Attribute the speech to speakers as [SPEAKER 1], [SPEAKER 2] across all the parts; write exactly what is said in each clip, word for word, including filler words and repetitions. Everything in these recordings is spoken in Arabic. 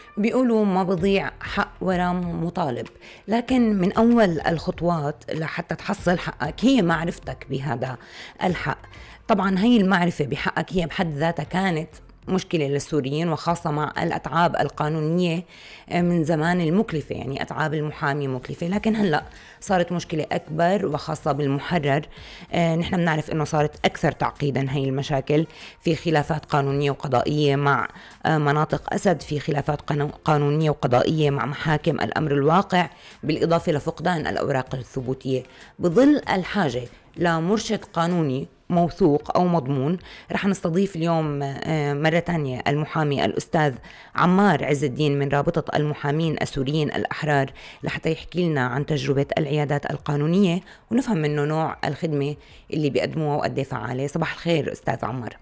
[SPEAKER 1] بيقولوا ما بضيع حق ورا مطالب، لكن من أول الخطوات لحتى تحصل حقك هي معرفتك بهذا الحق. طبعا هي المعرفة بحقك هي بحد ذاتها كانت مشكلة للسوريين، وخاصة مع الأتعاب القانونية من زمان المكلفة، يعني أتعاب المحامي مكلفة، لكن هلأ صارت مشكلة أكبر وخاصة بالمحرر. آه، نحن بنعرف أنه صارت أكثر تعقيدا هي المشاكل، في خلافات قانونية وقضائية مع آه، مناطق أسد، في خلافات قانو- قانونية وقضائية مع محاكم الأمر الواقع، بالإضافة لفقدان الأوراق الثبوتية. بظل الحاجة لمرشد قانوني موثوق أو مضمون، رح نستضيف اليوم آه، مرة تانية المحامي الأستاذ عمار عز الدين من رابطة المحامين السوريين الأحرار، لحتى يحكي لنا عن تجربة العيادات القانونية ونفهم منه نوع الخدمة اللي بيقدموها وقد ايه فعالة. صباح الخير أستاذ عمار.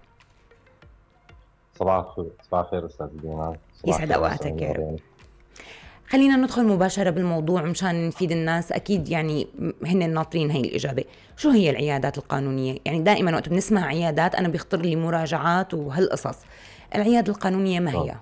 [SPEAKER 2] صباح الخير. صباح الخير استاذ دينا. صباح
[SPEAKER 1] يسعد
[SPEAKER 2] الخير
[SPEAKER 1] أوقاتك
[SPEAKER 2] مستمعينا
[SPEAKER 1] يا رب.
[SPEAKER 2] الغاليين.
[SPEAKER 1] خلينا ندخل مباشرة بالموضوع مشان نفيد الناس، أكيد يعني هن الناطرين هي الإجابة. شو هي العيادات القانونية؟ يعني دائما وقت بنسمع عيادات أنا بيخطر لي مراجعات وهالقصص. العيادة القانونية ما
[SPEAKER 2] تمام.
[SPEAKER 1] هي؟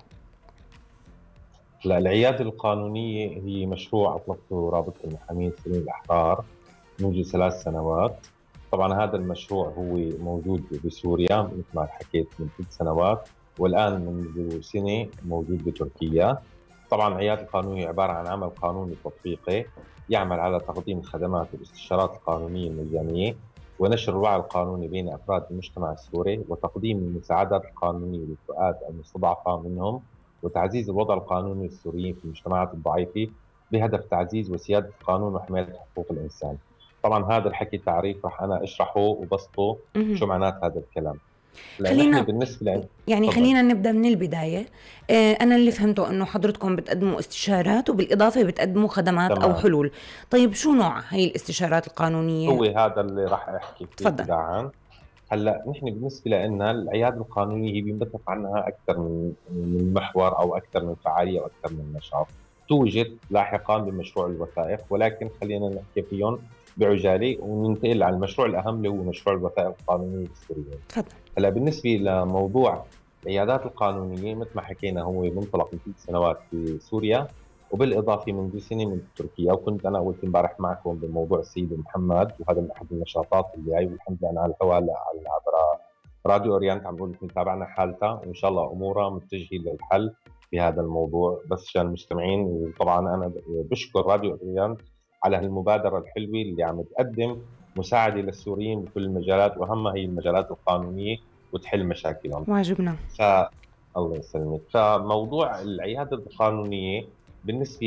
[SPEAKER 2] هلا العياده القانونيه هي مشروع اطلقته رابطه المحامين السوريين الاحرار منذ ثلاث سنوات. طبعا هذا المشروع هو موجود بسوريا مثل ما حكيت من ثلاث سنوات، والان منذ سنه موجود بتركيا. طبعا العياده القانونيه عباره عن عمل قانوني تطبيقي يعمل على تقديم الخدمات والاستشارات القانونيه المجانيه، ونشر الوعي القانوني بين افراد المجتمع السوري، وتقديم المساعدات القانونيه للفئات المستضعفه منهم، وتعزيز الوضع القانوني للسوريين في المجتمعات الضعيفه بهدف تعزيز وسياده القانون وحمايه حقوق الانسان. طبعا هذا الحكي تعريف رح انا اشرحه وبسطه
[SPEAKER 1] مهم.
[SPEAKER 2] شو معنات هذا الكلام. لان احنا
[SPEAKER 1] خلينا
[SPEAKER 2] بالنسبه لنا
[SPEAKER 1] يعني
[SPEAKER 2] تفضل.
[SPEAKER 1] خلينا نبدأ من البداية. آه، أنا اللي فهمته أنه حضرتكم بتقدموا استشارات وبالإضافة بتقدموا خدمات أو
[SPEAKER 2] تمام.
[SPEAKER 1] حلول. طيب شو نوع هاي الاستشارات القانونية؟
[SPEAKER 2] هو هذا اللي راح احكي فيه
[SPEAKER 1] تفضل.
[SPEAKER 2] تباعا. هلا نحن بالنسبه لنا العياده القانونيه هي بينبثق عنها اكثر من من محور او اكثر من فعاليه او اكثر من نشاط. توجد لاحقا بمشروع الوثائق، ولكن خلينا نحكي فيهم بعجاله وننتقل على المشروع الاهم اللي هو مشروع الوثائق القانونيه السوريه.
[SPEAKER 1] تفضل.
[SPEAKER 2] هلا بالنسبه لموضوع العيادات القانونيه مثل ما حكينا هو منطلق من ثلاث سنوات في سوريا، وبالاضافه منذ سنه من تركيا. وكنت انا قلت امبارح معكم بموضوع السيد محمد، وهذا من احد النشاطات اللي هي، والحمد لله انا على الهواء على عبر راديو اورينت عم بقول لك متابعنا حالتها، وان شاء الله امورها متجهه للحل بهذا الموضوع. بس عشان المستمعين، وطبعا انا بشكر راديو اورينت على هالمبادره الحلوه اللي عم تقدم مساعده للسوريين بكل المجالات، واهمها هي المجالات القانونيه وتحل مشاكلهم.
[SPEAKER 1] واجبنا.
[SPEAKER 2] ف الله يسلمك. فموضوع العياده القانونيه بالنسبه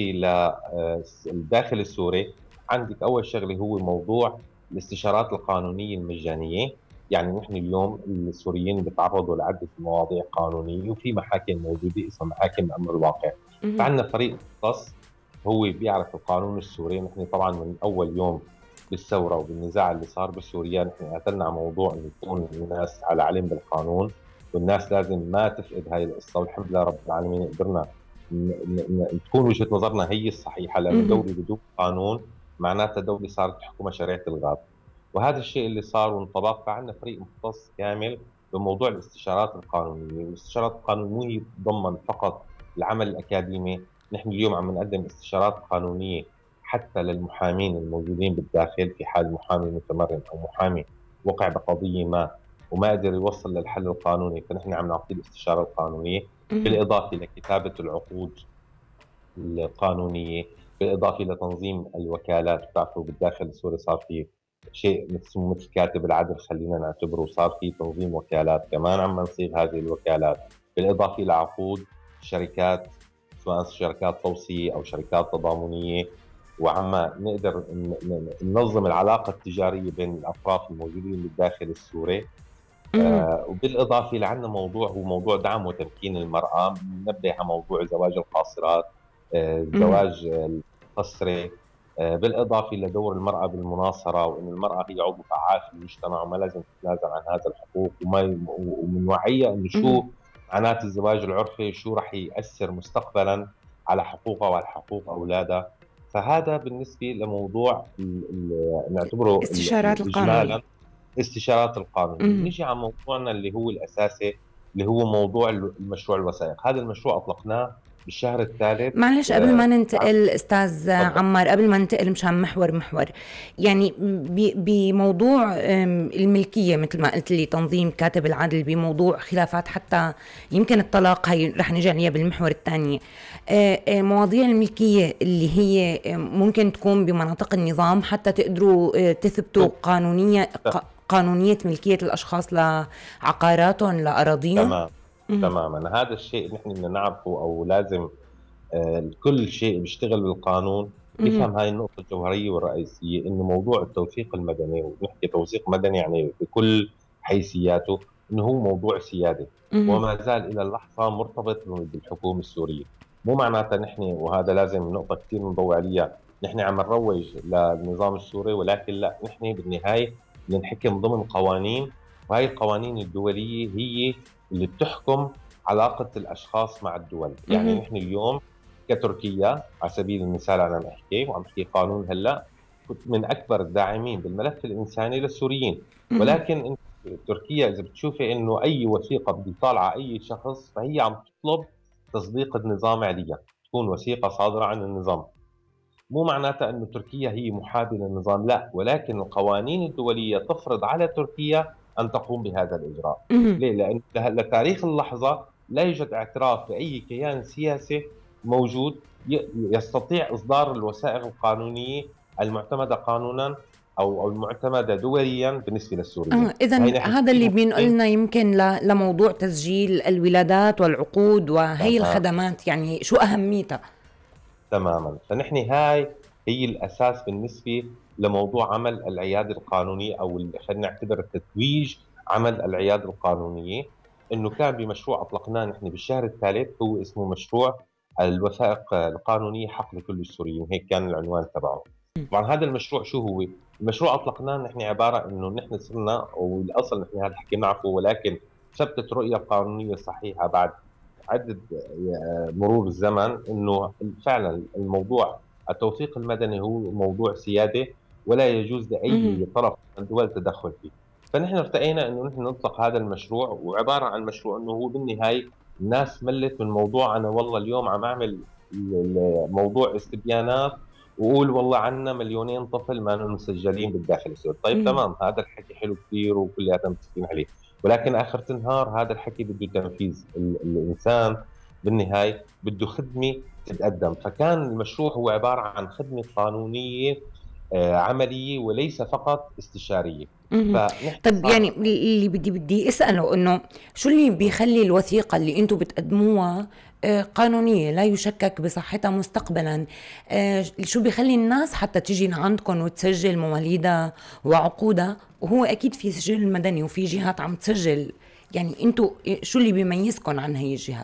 [SPEAKER 2] للداخل السوري، عندك اول شغله هو موضوع الاستشارات القانونيه المجانيه. يعني نحن اليوم السوريين بيتعرضوا لعده مواضيع قانونيه، وفي محاكم موجوده اسمها محاكم الامر الواقع.
[SPEAKER 1] مهم.
[SPEAKER 2] فعندنا فريق مختص هو بيعرف القانون السوري. نحن طبعا من اول يوم بالثوره وبالنزاع اللي صار بسوريا نحن قاتلنا على موضوع انه تكون الناس على علم بالقانون، والناس لازم ما تفقد هاي القصه. والحمد لله رب العالمين قدرنا ن- ن- ن- تكون وجهه نظرنا هي الصحيحه، لانه
[SPEAKER 1] مهم.
[SPEAKER 2] دوله بدون قانون معناتها دوله صارت تحكمها شريعه الغاب. وهذا الشيء اللي صار وانطبق. فعندنا فريق مختص كامل بموضوع الاستشارات القانونيه. والاستشارات القانونيه مو هي تتضمن فقط العمل الاكاديمي. نحن اليوم عم نقدم استشارات قانونيه حتى للمحامين الموجودين بالداخل، في حال محامي متمرن او محامي وقع بقضيه ما وما قدر يوصل للحل القانوني، فنحن عم نعطيه الاستشاره القانونيه،
[SPEAKER 1] مهم.
[SPEAKER 2] بالاضافه لكتابه العقود القانونيه، بالاضافه لتنظيم الوكالات. بتعرفوا بالداخل السوري صار في شيء اسمه مثل كاتب العدل، خلينا نعتبره صار في تنظيم وكالات، كمان عم نصيغ هذه الوكالات، بالاضافه لعقود شركات سواء شركات توصيه او شركات تضامنيه، وعم نقدر ن- ن- ننظم العلاقه التجاريه بين الاطراف الموجودين بالداخل السوري.
[SPEAKER 1] مهم.
[SPEAKER 2] آه، وبالاضافه لعندنا موضوع هو موضوع دعم وتمكين المراه. بننبه على موضوع زواج القاصرات، آه،
[SPEAKER 1] مهم.
[SPEAKER 2] الزواج القسري، آه، بالاضافه لدور المراه بالمناصره، وان المراه هي عضو فعال في المجتمع وما لازم تتنازل عن هذا الحقوق، وما ومنوعيه انه
[SPEAKER 1] مهم.
[SPEAKER 2] شو معنات الزواج العرفي، شو راح ياثر مستقبلا على حقوقها وعلى حقوق اولادها. فهذا بالنسبه لموضوع ال- ال- نعتبره ال-
[SPEAKER 1] استشارات
[SPEAKER 2] ال-
[SPEAKER 1] القانونية.
[SPEAKER 2] اجمالا استشارات القانونية.
[SPEAKER 1] مهم.
[SPEAKER 2] نيجي على موضوعنا اللي هو الأساسي، اللي هو موضوع المشروع الوثائق. هذا المشروع أطلقناه بالشهر الثالث.
[SPEAKER 1] معلش قبل ما ننتقل استاذ عمار، قبل ما ننتقل مشان محور محور، يعني بموضوع الملكيه مثل ما قلت لي تنظيم كاتب العدل، بموضوع خلافات حتى يمكن الطلاق، هي رح نجي عليها بالمحور الثاني. مواضيع الملكيه اللي هي ممكن تكون بمناطق النظام حتى تقدروا تثبتوا قانونيه قانونيه ملكيه الاشخاص لعقاراتهم لاراضيهم.
[SPEAKER 2] تمام تماما، هذا الشيء نحن بدنا نعرفه، او لازم آه كل شيء بيشتغل بالقانون يفهم هاي النقطة الجوهرية والرئيسية، انه موضوع التوثيق المدني، ونحكي توثيق مدني يعني بكل حيثياته، انه هو موضوع سيادي وما زال الى اللحظة مرتبط بالحكومة السورية. مو معناتها نحن، وهذا لازم نقطة كثير نضوي عليها، نحن عم نروج للنظام السوري، ولكن لا، نحن بالنهاية بنحكم ضمن قوانين، وهي القوانين الدولية هي اللي بتحكم علاقة الأشخاص مع الدول. يعني نحن اليوم كتركيا على سبيل المثال، أنا عم أحكي وعم أحكي قانون هلأ، كنت من أكبر الداعمين بالملف الإنساني للسوريين، ولكن تركيا إذا بتشوفي إنه أي وثيقة بدي طالعة أي شخص، فهي عم تطلب تصديق النظام عليها، تكون وثيقة صادرة عن النظام. مو معناتها أنه تركيا هي محابية للنظام، لا، ولكن القوانين الدولية تفرض على تركيا أن تقوم بهذا الإجراء. ليه؟ لأن لتاريخ اللحظة لا يوجد اعتراف بأي كيان سياسي موجود يستطيع إصدار الوثائق القانونية المعتمدة قانونا أو المعتمدة دوليا بالنسبة للسوريين.
[SPEAKER 1] آه إذا هذا اللي بينقلنا يمكن لموضوع تسجيل الولادات والعقود وهي الخدمات، يعني شو أهميتها؟
[SPEAKER 2] تماما، فنحن هاي هي الأساس بالنسبة لموضوع عمل العيادة القانونية، أو خلينا نعتبر تتويج عمل العيادة القانونية. إنه كان بمشروع أطلقناه نحن بالشهر الثالث، هو اسمه مشروع الوثائق القانونية حق لكل السوريين، هيك كان العنوان تبعه. طبعا هذا المشروع شو هو؟ المشروع أطلقناه نحن عبارة إنه نحن صرنا، والأصل نحن هذا الحكي نعرفه، ولكن ثبتت رؤية قانونية صحيحة بعد عدة مرور الزمن، انه فعلا الموضوع التوثيق المدني هو موضوع سيادي ولا يجوز لاي طرف من الدول التدخل فيه. فنحن ارتئينا انه نحن نطلق هذا المشروع، وعباره عن مشروع انه هو بالنهايه الناس ملت من موضوع انا والله اليوم عم اعمل موضوع استبيانات وقول والله عنا مليونين طفل ما مسجلين بالداخل السوري. طيب مم. تمام، هذا الحكي حلو كثير وكلياتنا متفقين عليه، ولكن اخر النهار هذا الحكي بده تنفيذ. الانسان بالنهايه بده خدمه تتقدم، فكان المشروع هو عباره عن خدمه قانونيه عمليه وليس فقط استشاريه.
[SPEAKER 1] طيب يعني اللي بدي بدي اساله انه شو اللي بيخلي الوثيقه اللي انتم بتقدموها قانونيه لا يشكك بصحتها مستقبلا؟ شو بيخلي الناس حتى تيجي لعندكم وتسجل مواليدها وعقودها، وهو اكيد في سجل مدني وفي جهات عم تسجل؟ يعني انتم شو اللي بيميزكم عن هي الجهات؟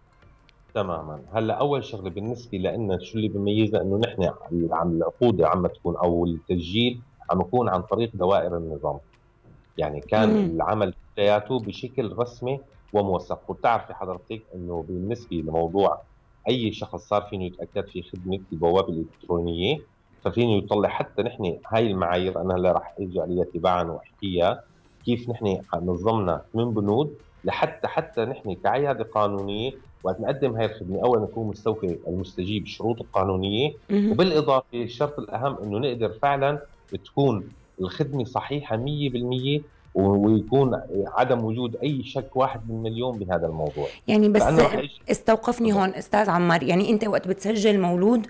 [SPEAKER 2] تماما، هلا اول شغله بالنسبه لنا شو اللي بيميزنا، انه نحن عم العقود عم تكون او التسجيل عم يكون عن طريق دوائر النظام. يعني كان مم. العمل كلياته بشكل رسمي وموثق. وبتعرفي حضرتك انه بالنسبه لموضوع اي شخص صار فينه يتاكد في خدمه البوابه الالكترونيه، ففينه يطلع حتى نحن هاي المعايير انا هلا رح اجي عليها تباعا واحكيها كيف نحن نظمنا من بنود لحتى حتى نحن كعياده قانونيه وقت نقدم هاي الخدمه اولا نكون مستوفي المستجيب الشروط القانونيه، وبالاضافه الشرط الاهم انه نقدر فعلا تكون الخدمه صحيحه مية بالمية ويكون عدم وجود اي شك واحد بالمليون بهذا الموضوع.
[SPEAKER 1] يعني بس استوقفني هون استاذ عمار، يعني انت وقت بتسجل مولود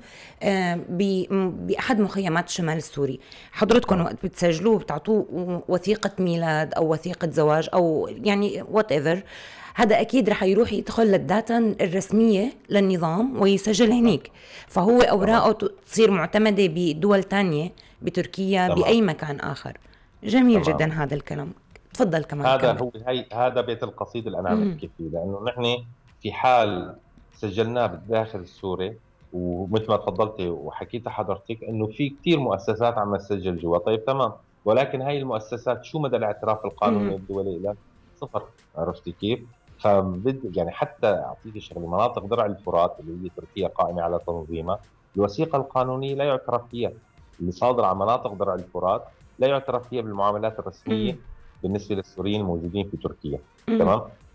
[SPEAKER 1] باحد مخيمات الشمال السوري، حضرتكم وقت بتسجلوه بتعطوه وثيقه ميلاد او وثيقه زواج او يعني وات ايفر، هذا اكيد رح يروح يدخل للداتا الرسميه للنظام ويسجل هنيك، فهو اوراقه تصير معتمده بدول ثانيه بتركيا طبعا. باي مكان اخر. جميل طبعا. جدا هذا الكلام، تفضل كمان.
[SPEAKER 2] هذا كمل. هو هي هذا بيت القصيد اللي انا عم بحكي فيه، لانه نحن في حال سجلناه بالداخل السوري، ومثل ما تفضلتي وحكيت حضرتك انه في كثير مؤسسات عم تسجل جوا، طيب تمام، ولكن هاي المؤسسات شو مدى الاعتراف القانوني الدولي لها؟ صفر. عرفتي كيف؟ فبد يعني حتى اعطيك شغله، مناطق درع الفرات اللي هي تركيا قائمه على تنظيمها، الوثيقه القانونيه لا يعترف فيها، اللي صادره على مناطق درع الفرات لا يعترف فيها بالمعاملات الرسميه مم. بالنسبه للسوريين الموجودين في تركيا. مم. تمام؟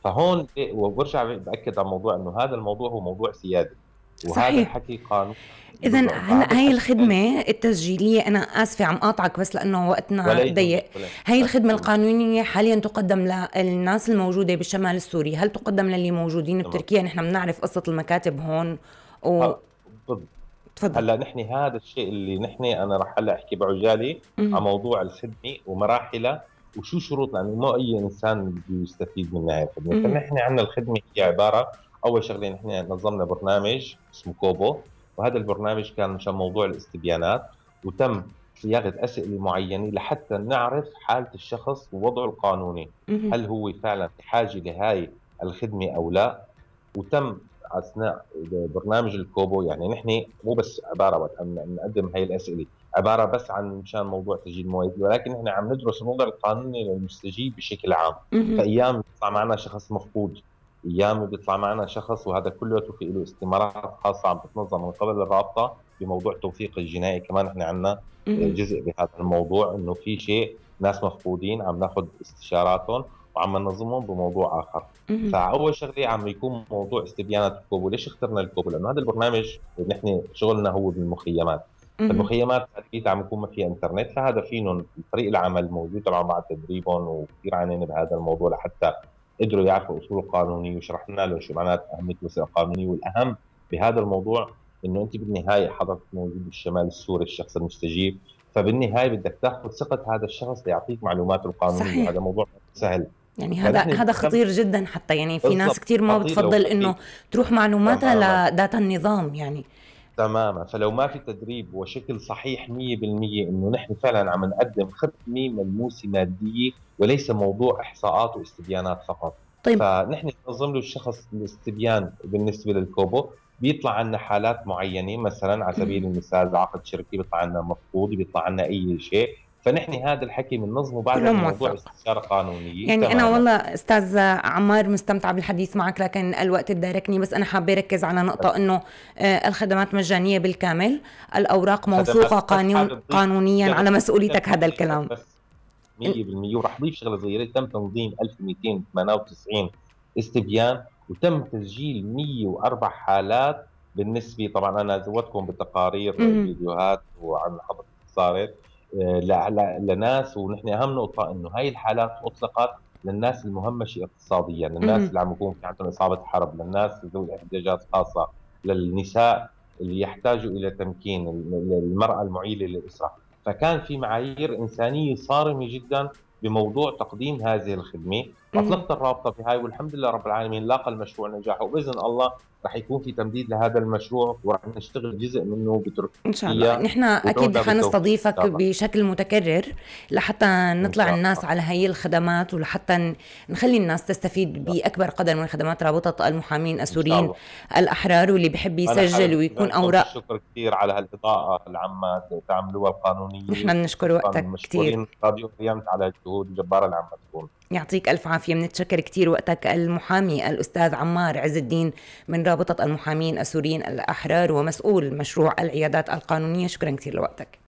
[SPEAKER 2] فهون إيه، وبرجع باكد على موضوع انه هذا الموضوع هو موضوع سيادي، وهذا
[SPEAKER 1] صحيح.
[SPEAKER 2] الحكي قانون.
[SPEAKER 1] إذا
[SPEAKER 2] بالضبط،
[SPEAKER 1] هلا
[SPEAKER 2] فهذا
[SPEAKER 1] هاي
[SPEAKER 2] الحكي فعلي.
[SPEAKER 1] الخدمة التسجيلية، أنا آسفة عم قاطعك بس لأنه وقتنا
[SPEAKER 2] ولا يهمك
[SPEAKER 1] ضيق.
[SPEAKER 2] ولا
[SPEAKER 1] هاي
[SPEAKER 2] يهمك.
[SPEAKER 1] الخدمة القانونية حاليا تقدم للناس الموجودة بالشمال السوري، هل تقدم للي موجودين
[SPEAKER 2] تمام.
[SPEAKER 1] بتركيا؟ نحن بنعرف قصة المكاتب هون و...
[SPEAKER 2] ه- بالضبط.
[SPEAKER 1] تفضل.
[SPEAKER 2] هلا نحن هذا الشيء اللي نحن انا رح هلا احكي بعجاله
[SPEAKER 1] مهم.
[SPEAKER 2] على موضوع الخدمه ومراحلها وشو شروط، لانه مو اي انسان بده يستفيد من هاي الخدمه.
[SPEAKER 1] مهم.
[SPEAKER 2] فنحن عندنا الخدمه هي عباره، اول شغله نحن نظمنا برنامج اسمه كوبو، وهذا البرنامج كان مشان موضوع الاستبيانات، وتم صياغه اسئله معينه لحتى نعرف حاله الشخص ووضعه القانوني،
[SPEAKER 1] مهم.
[SPEAKER 2] هل هو فعلا بحاجه لهاي الخدمه او لا. وتم اثناء برنامج الكوبو، يعني نحن مو بس عباره عن نقدم هاي الاسئله عباره بس عن مشان موضوع تسجيل المواد، ولكن نحن عم ندرس الوضع القانوني للمستجيب بشكل عام.
[SPEAKER 1] مهم.
[SPEAKER 2] فايام بيطلع معنا شخص مفقود، ايام بيطلع معنا شخص، وهذا كله في له استمارات خاصه عم تتنظم من قبل الرابطه بموضوع التوثيق الجنائي. كمان احنا عندنا
[SPEAKER 1] مهم.
[SPEAKER 2] جزء بهذا الموضوع، انه في شيء ناس مفقودين عم ناخذ استشاراتهم وعم ننظمهم بموضوع اخر.
[SPEAKER 1] مهم.
[SPEAKER 2] فاول شغله عم يكون موضوع استبيانات الكوبو. ليش اخترنا الكوبو؟ لانه هذا البرنامج نحن شغلنا هو بالمخيمات،
[SPEAKER 1] مهم.
[SPEAKER 2] فالمخيمات اكيد عم يكون ما فيها انترنت، فهذا فيهم فريق العمل موجود طبعا بعد تدريبهم وكثير عانينا بهذا الموضوع لحتى قدروا يعرفوا اصول القانونيه، وشرحنا لهم شو معنات اهميه الوثيقه القانونيه. والاهم بهذا الموضوع انه انت بالنهايه حضرتك موجود بالشمال السوري الشخص المستجيب، فبالنهايه بدك تاخذ ثقه هذا الشخص ليعطيك معلوماته القانونيه،
[SPEAKER 1] صحيح.
[SPEAKER 2] وهذا موضوع سهل.
[SPEAKER 1] يعني هذا
[SPEAKER 2] فنحن
[SPEAKER 1] هذا خطير جدا، حتى يعني في ناس
[SPEAKER 2] بالضبط
[SPEAKER 1] كتير ما
[SPEAKER 2] خطير لو
[SPEAKER 1] بتفضل
[SPEAKER 2] ما
[SPEAKER 1] انه
[SPEAKER 2] في.
[SPEAKER 1] تروح معلوماتها
[SPEAKER 2] تماما
[SPEAKER 1] لداتا النظام يعني.
[SPEAKER 2] تماما، فلو ما في تدريب وشكل صحيح مية بالمية انه نحن فعلا عم نقدم خدمه ملموسه ماديه وليس موضوع احصاءات واستبيانات فقط.
[SPEAKER 1] طيب.
[SPEAKER 2] فنحن ننظم له الشخص الاستبيان. بالنسبه للكوبو بيطلع عنا حالات معينه، مثلا على سبيل
[SPEAKER 1] مهم.
[SPEAKER 2] المثال عقد شركي بيطلع عنا مفقود، بيطلع عنا اي شيء، فنحن هذا الحكي بننظمه بعدها
[SPEAKER 1] كله
[SPEAKER 2] بموضوع
[SPEAKER 1] موثق.
[SPEAKER 2] استشاره قانونيه.
[SPEAKER 1] يعني أنا
[SPEAKER 2] تماما.
[SPEAKER 1] والله أستاذ عمار مستمتعة بالحديث معك، لكن الوقت تداركني، بس أنا حابة أركز على نقطة إنه آه، الخدمات مجانية بالكامل، الأوراق
[SPEAKER 2] خدمات
[SPEAKER 1] موثوقة
[SPEAKER 2] بس
[SPEAKER 1] قانون
[SPEAKER 2] حابب اضيف
[SPEAKER 1] قانونيا على
[SPEAKER 2] شغله
[SPEAKER 1] مسؤوليتك هذا
[SPEAKER 2] صغيره
[SPEAKER 1] الكلام.
[SPEAKER 2] بس مية بالمية، وراح اضيف شغله صغيره. تم تنظيم ألف ومئتين وثمانية وتسعين استبيان، وتم تسجيل مية وأربع حالات. بالنسبه طبعا انا زودتكم بتقارير
[SPEAKER 1] مهم.
[SPEAKER 2] فيديوهات وعن حضرتك صارت آه، ل- ل- لناس، ونحن اهم نقطه انه هاي الحالات اطلقت للناس المهمشه اقتصاديا، للناس
[SPEAKER 1] مهم.
[SPEAKER 2] اللي عم يكون في عندهم اصابه حرب، للناس ذوي الاحتياجات الخاصه، للنساء اللي يحتاجوا الى تمكين، المراه المعيله للاسره. فكان في معايير انسانيه صارمه جدا بموضوع تقديم هذه الخدمه.
[SPEAKER 1] مهم.
[SPEAKER 2] اطلقت الرابطه في هاي، والحمد لله رب العالمين لاقى المشروع نجاح، وباذن الله رح يكون في تمديد لهذا المشروع، ورح نشتغل جزء منه
[SPEAKER 1] إن شاء الله
[SPEAKER 2] بتركيا،
[SPEAKER 1] نحن أكيد
[SPEAKER 2] وندعو بالتوفيق ان
[SPEAKER 1] حنستضيفك
[SPEAKER 2] شاء الله.
[SPEAKER 1] بشكل متكرر لحتى
[SPEAKER 2] ان
[SPEAKER 1] نطلع
[SPEAKER 2] شاء
[SPEAKER 1] الناس
[SPEAKER 2] الله.
[SPEAKER 1] على هي الخدمات، ولحتى ن- نخلي الناس تستفيد بأكبر قدر من خدمات رابطة المحامين
[SPEAKER 2] ان شاء
[SPEAKER 1] السوريين
[SPEAKER 2] الله.
[SPEAKER 1] الأحرار، واللي بحب
[SPEAKER 2] انا
[SPEAKER 1] يسجل
[SPEAKER 2] حابب
[SPEAKER 1] ويكون
[SPEAKER 2] لكم
[SPEAKER 1] أوراق.
[SPEAKER 2] الشكر كثير على هالاضاءه اللي عم تعملوها القانونيه،
[SPEAKER 1] نحن بنشكر
[SPEAKER 2] وشكرا
[SPEAKER 1] وقتك كتير.
[SPEAKER 2] مشكورين راديو اورينت على الجهود الجباره اللي عم تكون.
[SPEAKER 1] يعطيك ألف عافية، بنتشكر كتير وقتك. المحامي الأستاذ عمار عز الدين من رابطة المحامين السوريين الأحرار ومسؤول مشروع العيادات القانونية، شكرا كتير لوقتك.